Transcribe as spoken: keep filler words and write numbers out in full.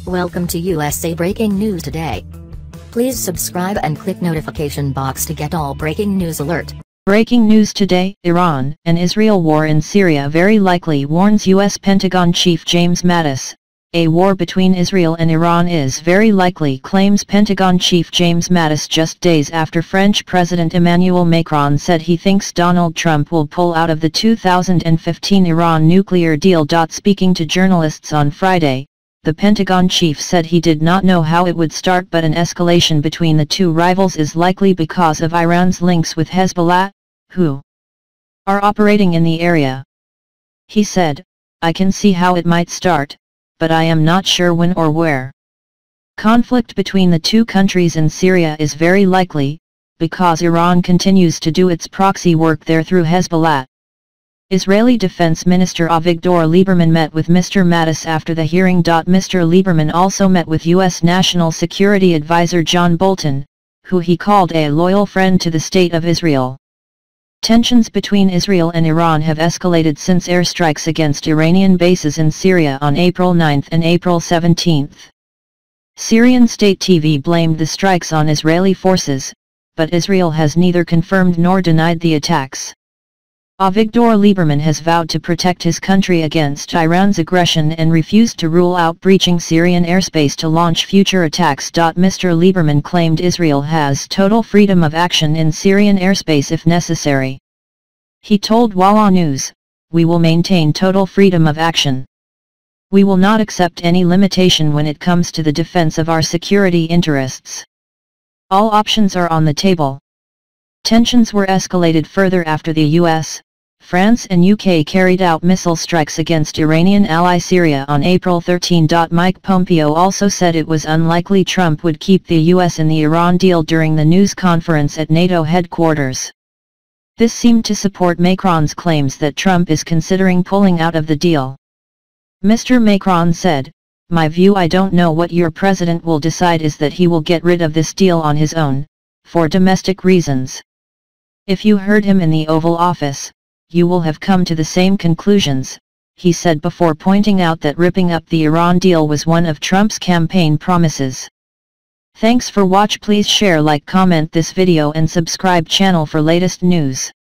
Welcome to U S A Breaking News Today. Please subscribe and click notification box to get all breaking news alert. Breaking news today, Iran and Israel war in Syria very likely, warns U S Pentagon Chief James Mattis. A war between Israel and Iran is very likely, claims Pentagon Chief James Mattis just days after French President Emmanuel Macron said he thinks Donald Trump will pull out of the two thousand fifteen Iran nuclear deal. Speaking to journalists on Friday, the Pentagon chief said he did not know how it would start, but an escalation between the two rivals is likely because of Iran's links with Hezbollah, who are operating in the area. He said, "I can see how it might start, but I am not sure when or where." Conflict between the two countries in Syria is very likely, because Iran continues to do its proxy work there through Hezbollah. Israeli Defense Minister Avigdor Lieberman met with Mister Mattis after the hearing. Mister Lieberman also met with U S National Security Advisor John Bolton, who he called a loyal friend to the State of Israel. Tensions between Israel and Iran have escalated since airstrikes against Iranian bases in Syria on April ninth and April seventeenth. Syrian state T V blamed the strikes on Israeli forces, but Israel has neither confirmed nor denied the attacks. Avigdor Lieberman has vowed to protect his country against Iran's aggression and refused to rule out breaching Syrian airspace to launch future attacks. Mister Lieberman claimed Israel has total freedom of action in Syrian airspace if necessary. He told Walla News, "We will maintain total freedom of action. We will not accept any limitation when it comes to the defense of our security interests. All options are on the table." Tensions were escalated further after the U S, France and U K carried out missile strikes against Iranian ally Syria on April thirteenth. Mike Pompeo also said it was unlikely Trump would keep the U S in the Iran deal during the news conference at NATO headquarters. This seemed to support Macron's claims that Trump is considering pulling out of the deal. Mister Macron said, "My view, I don't know what your president will decide, is that he will get rid of this deal on his own, for domestic reasons. If you heard him in the Oval Office, you will have come to the same conclusions," he said, before pointing out that ripping up the Iran deal was one of Trump's campaign promises. Thanks for watch. Please share, like, comment this video and subscribe channel for latest news.